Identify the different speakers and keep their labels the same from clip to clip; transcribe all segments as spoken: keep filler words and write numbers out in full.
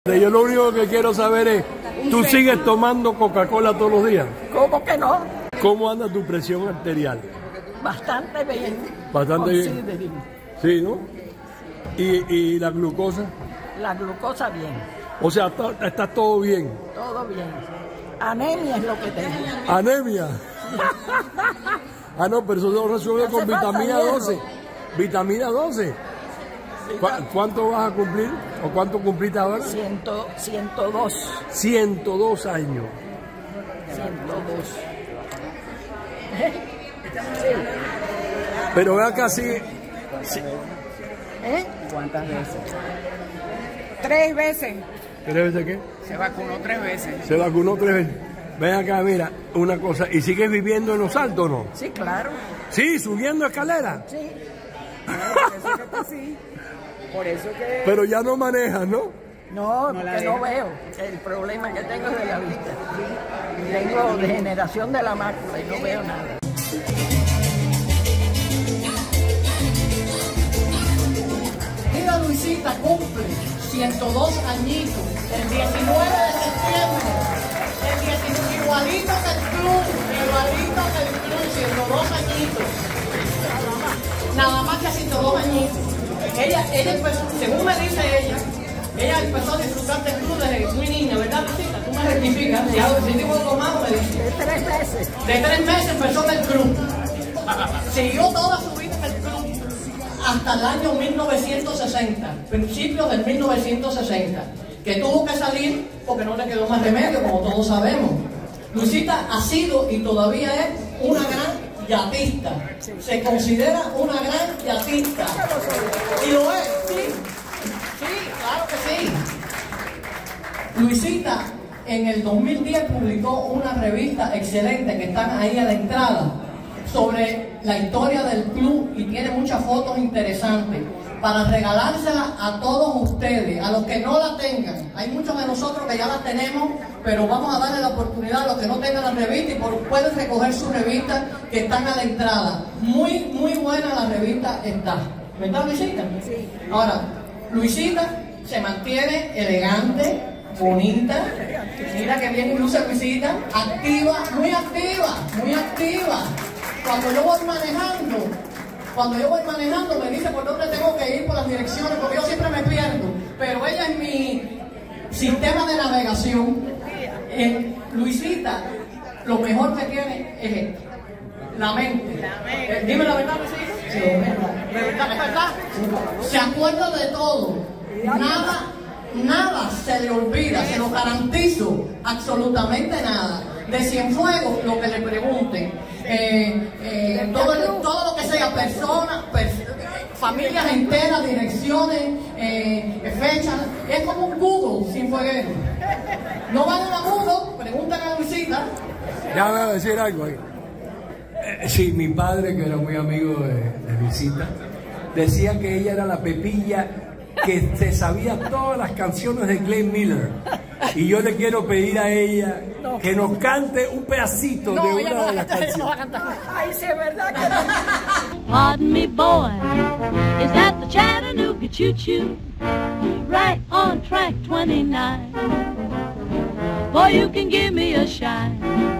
Speaker 1: Yo lo único que quiero saber es, ¿tú sigues tomando Coca-Cola todos los días?
Speaker 2: ¿Cómo que no?
Speaker 1: ¿Cómo anda tu presión arterial?
Speaker 2: Bastante bien.
Speaker 1: Bastante bien. Sí, ¿no? ¿Y, y la glucosa?
Speaker 2: La glucosa bien.
Speaker 1: O sea, está, está todo bien.
Speaker 2: Todo bien. Anemia es lo que tengo.
Speaker 1: ¿Anemia? Ah, no, pero eso se resuelve con vitamina doce. ¿Vitamina doce? ¿Cu ¿Cuánto vas a cumplir? ¿O cuánto cumpliste ahora?
Speaker 2: Ciento, ciento dos.
Speaker 1: ciento dos años.
Speaker 2: ciento dos.
Speaker 1: Sí. Pero ve acá, sí. sí.
Speaker 2: ¿Eh? ¿Cuántas veces? Tres veces.
Speaker 1: ¿Tres veces qué?
Speaker 2: Se vacunó tres veces.
Speaker 1: Se vacunó tres veces. Ven acá, mira, una cosa. ¿Y sigues viviendo en Los Altos o no?
Speaker 2: Sí, claro.
Speaker 1: Sí, subiendo escaleras.
Speaker 2: Sí. Claro, por eso que sí. Por eso que...
Speaker 1: Pero ya no manejas, ¿no?
Speaker 2: No, no porque no veo. El problema que tengo es de la vista. Tengo degeneración de la mácula y no veo nada.
Speaker 3: Mira, Luisita cumple ciento dos añitos el diecinueve de septiembre. El diecinueve, igualito que el club, igualito que el club, ciento dos añitos. Nada más que ciento dos añitos. Ella, ella empezó, según me dice ella, ella empezó a disfrutar del club desde muy niña, ¿verdad, Luisita? Tú me rectificas, si hago si digo algo malo, me dice.
Speaker 2: De tres meses.
Speaker 3: De tres meses empezó en el club. Siguió toda su vida en el club hasta el año mil novecientos sesenta, principios del mil novecientos sesenta, que tuvo que salir porque no le quedó más remedio, como todos sabemos. Luisita ha sido y todavía es una gran yatista. Se considera una gran yatista. Y lo es, sí. Sí, claro que sí. Luisita en el dos mil diez publicó una revista excelente que están ahí a la entrada sobre la historia del club y tiene muchas fotos interesantes para regalársela a todos ustedes, a los que no la tengan. Hay muchos de nosotros que ya la tenemos, pero vamos a darle la oportunidad a los que no tengan la revista y por, pueden recoger su revista que están a la entrada. Muy, muy buena la revista está. ¿Verdad, Luisita?
Speaker 2: Sí.
Speaker 3: Ahora, Luisita se mantiene elegante, bonita. Mira que bien luce Luisita. Activa, muy activa, muy activa. Cuando yo voy manejando, cuando yo voy manejando me dice por dónde tengo que ir por las direcciones, porque yo siempre me pierdo. Pero ella es mi sistema de navegación. Eh, Luisita, lo mejor que tiene es esto, la mente. Eh, dime la verdad, Luisita. Sí, es verdad. ¿De verdad? ¿Es verdad? Sí. Se acuerda de todo. Nada, nada se le olvida, se lo garantizo, absolutamente nada. De Cienfuegos, lo que le pregunten, eh, eh, todo, todo lo que sea, personas, pers familias enteras, direcciones, eh, fechas, es como un Google Cienfueguero. No van a Google, preguntan a Luisita.
Speaker 1: Ya voy a decir algo ahí. Eh, sí, mi padre, que era muy amigo de, de Luisita, decía que ella era la pepilla que se sabía todas las canciones de Glenn Miller. Y yo le quiero pedir a ella no, que nos cante un pedacito no, de una no de las canciones. No
Speaker 2: Ay, sí, es verdad que no.
Speaker 4: Pardon me, boy, is that the Chattanooga choo-choo? Right on track twenty-nine. Boy, you can give me a shine.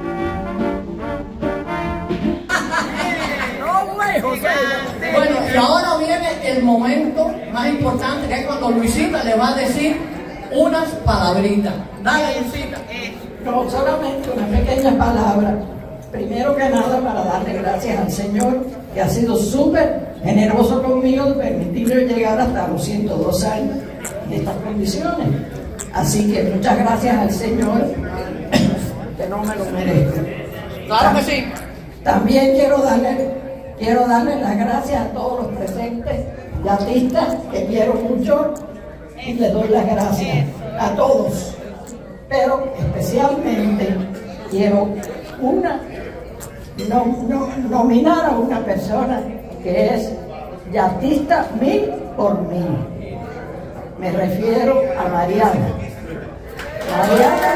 Speaker 3: Bueno, y ahora viene el momento más importante, que es cuando Luisita le va a decir unas palabritas. Dale, Luisita.
Speaker 2: No, solamente una pequeña palabra. Primero que nada, para darle gracias al Señor, que ha sido súper generoso conmigo de permitirme llegar hasta los ciento dos años en estas condiciones. Así que muchas gracias al Señor, que no me lo merezco.
Speaker 3: Claro que sí.
Speaker 2: También quiero darle, quiero darle las gracias a todos los presentes, yatistas, que quiero mucho, y les doy las gracias a todos. Pero especialmente quiero una, no, no, nominar a una persona que es yatista mil por mil. Me refiero a Mariana. Mariana,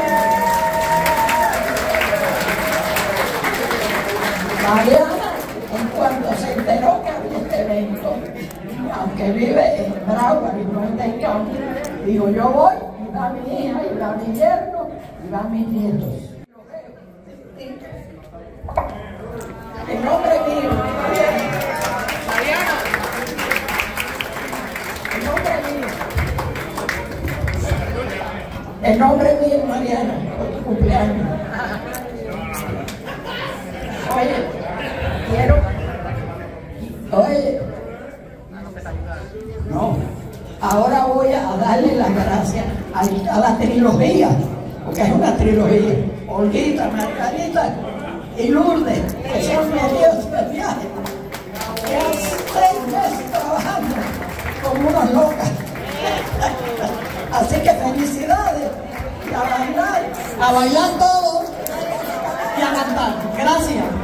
Speaker 2: Mariana, en cuanto se enteró que había este evento, aunque vive en Broward y no en Dayton, digo, yo voy y va mi hija, y va mi yerno, y van mis nietos. En nombre mío, Mariana, en nombre mío, en nombre mío, Mariana, por tu cumpleaños. Oye, quiero, oye, no, ahora voy a darle las gracias a, a la trilogía, porque es una trilogía, Olguita, Margarita y Lourdes, que son mis dioses de viaje, que hace seis meses trabajando como unas locas. Así que felicidades, y a bailar, a bailar todo y a cantar. Gracias.